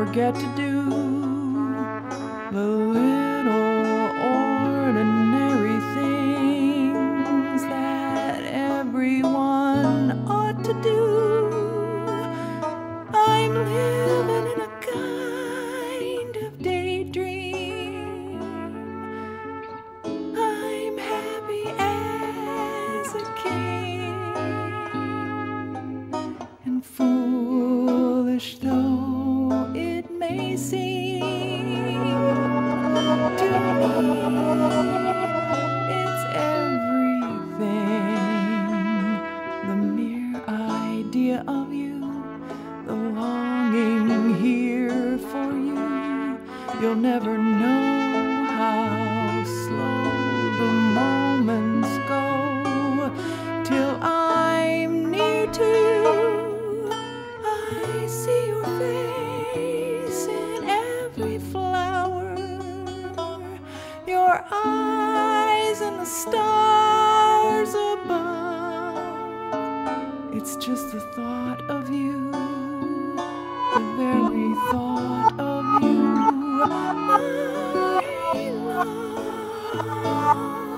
forget to do the little ordinary things that everyone ought to do. I'm living in a kind of daydream. I'm happy as a king, and foolish though it may seem to me, it's everything. The mere idea of you, the longing here for you. You'll never know how slow the moments go till I'm near to you. I see your face in every flower, your eyes and the stars above. It's just the thought of you, the very thought of you I love.